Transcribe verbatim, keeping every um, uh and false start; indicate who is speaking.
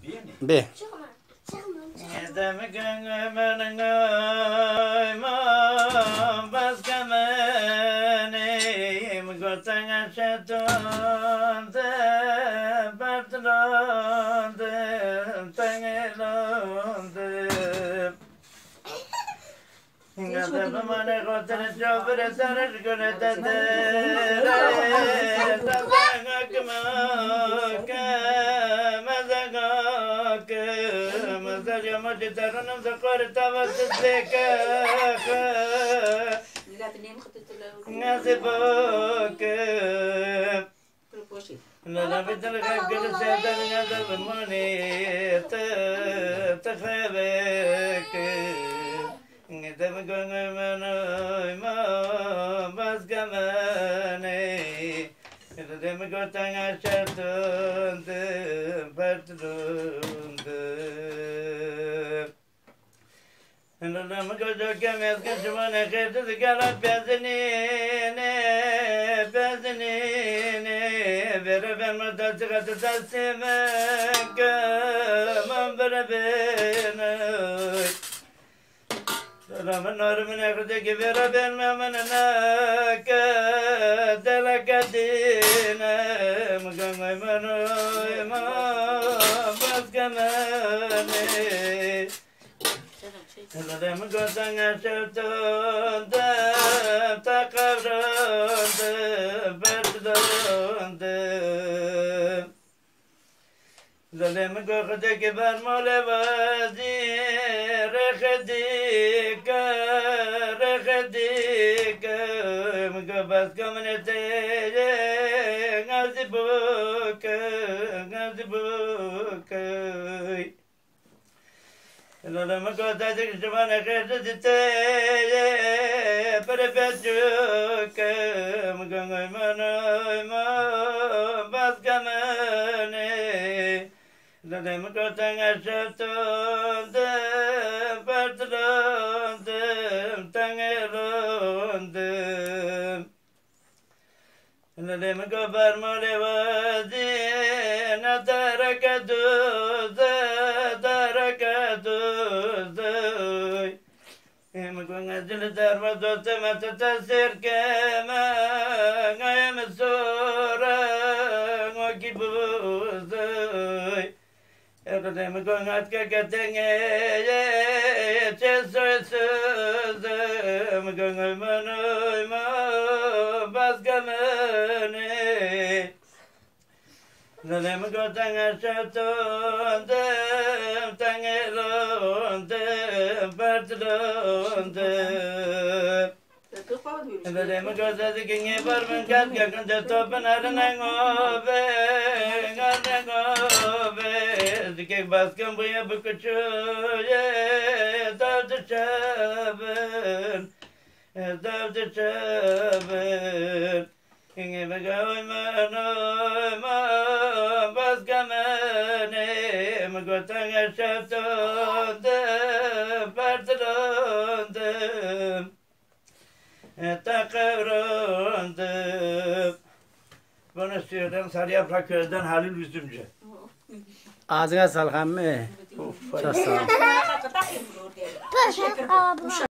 Speaker 1: Be.
Speaker 2: Edem gönlümün ayman bazgamenim Gortan aşatonde bartlandım tangelandım Gadabım ane gortan çabır sarış gönetedere Tazan akıma Măji tarunam zakor tavat zeka Ngaze bok La la bitel gel sedan ngaze mani ta ta khabek Ngedem gönümün ma bazgamane Ngedem gotan aşatun partrundu Nalama gözüken mezgin şumana kırdı galat benzinine benzinine beraber mırdatı katı tasımak aman beraber Ramın arımın ekrdeki beraber memanına delakadine mıgangay manoyma bazgamane Nalem gözden aşırtındım, takavrandım, berdlandım. Nalem gökdeki bermale vazir, rekhedika, rekhedika, mgabaz kamneteye, ngazi buka, ngazi buka. Nalama gözledik şumana kırdı teye Perepetçüküm gönlümün oyma bazgamane Nalama gözden aşırtındım Partrundım tangelandım Nalama göbermali vazir Natarakaduzda Mgangazil darma dote matata sirkema Ngayam sura ngokibuzay Ekade mgangat kakatenge Chesoy suza Mgangay manoy ma bazgamane Nalem gotan aşatondum tangelandım partrundım Nalem gözledik inge barmın kat yakınca topun arınan obe Arınan obe Dikek baskın buya bu küçüğe Davdı çabın Davdı çabın Inge bega oyman oyman bazgamane Mgotan aşaftondum partrundım Takavrundım Bunu söylüyorum Sarı Yaprak Köyü'den Halil Üzümcü.
Speaker 1: Ağzına sağlık emmi. Çok sağ ol.